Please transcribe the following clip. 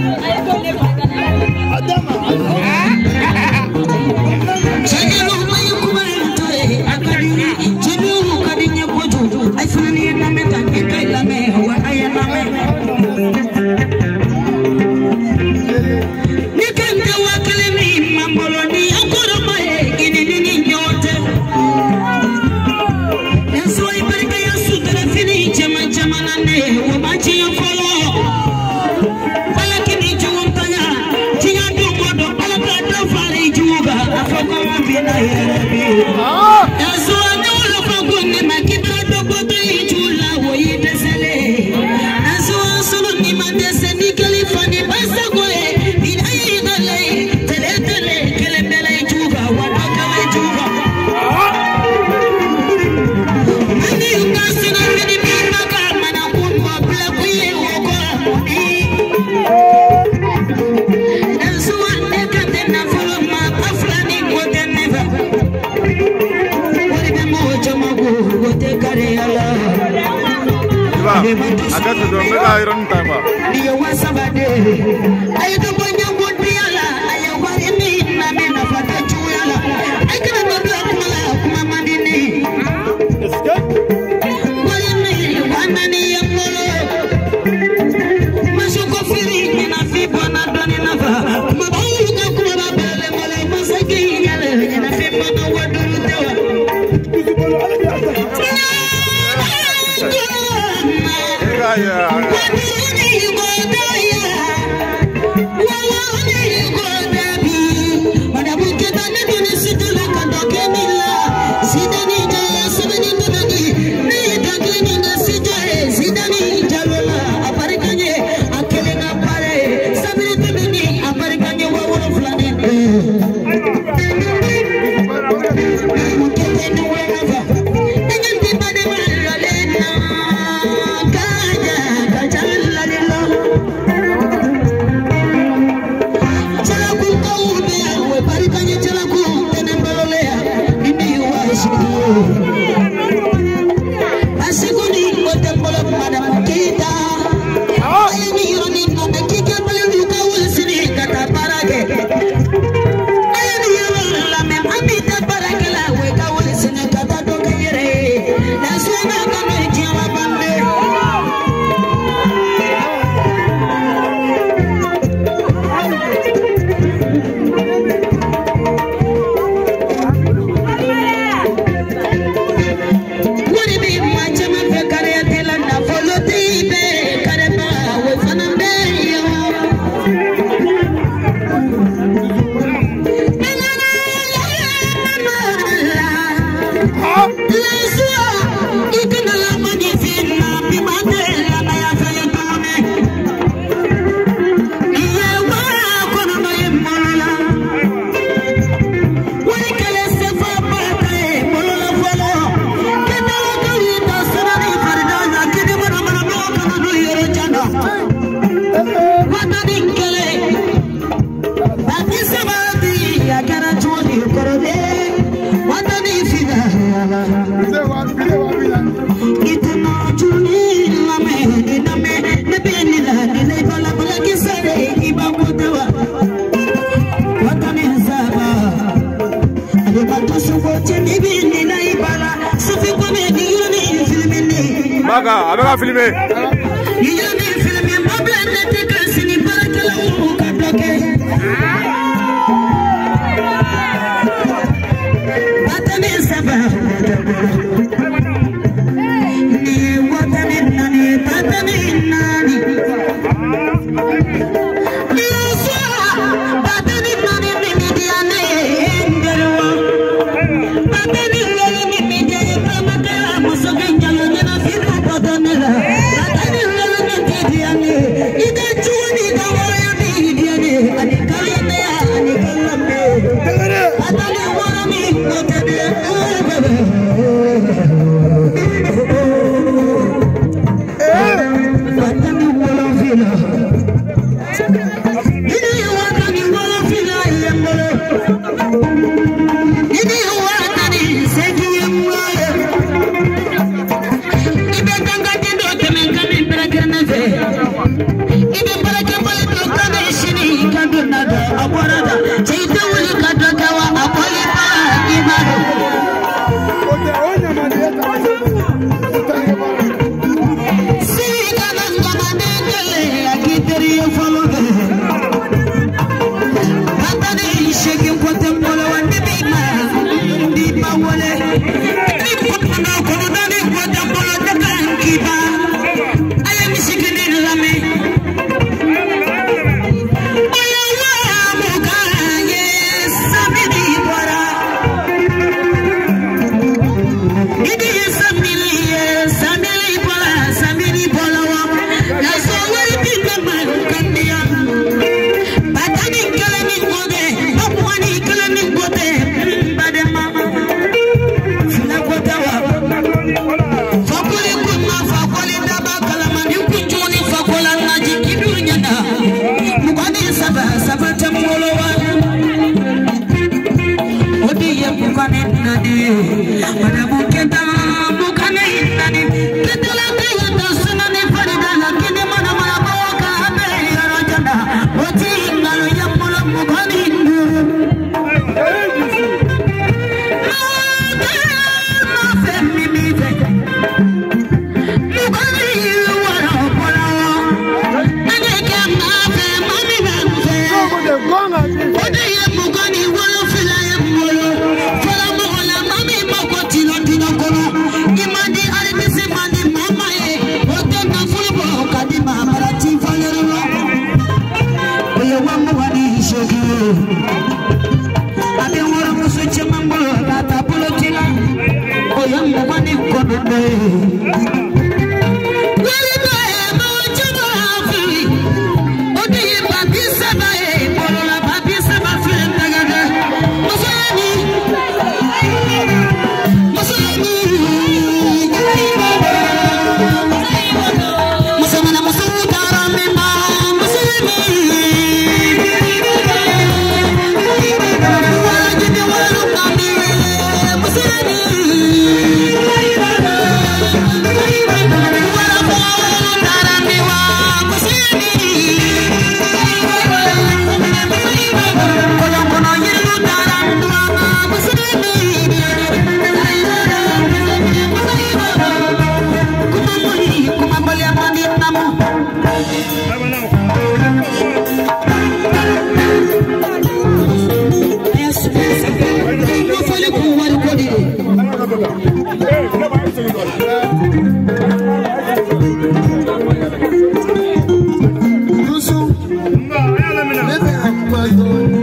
Agak sudah mereka iron tambah. Dia wasabade, ayo tu punya budiala, ayo warini nabi nafata cuala, ayo kena babla kuma mandini. Warini wanani yang molo, masuk kofiri nafi bona doni nafa, mabayu kuma babele molo masaki yale nafi bona waduru tewa. Maga, abang filme. Iya ni filme problem nanti kasih para kalau bukan bloke. Batani sabah. Ni watani nani, batani nani. Batani nani ni dia ni engelwa. Batani nani ni dia pramaka musuhin jalan na film. Batani nani ni dia ni. Ida chuni Yusuf, living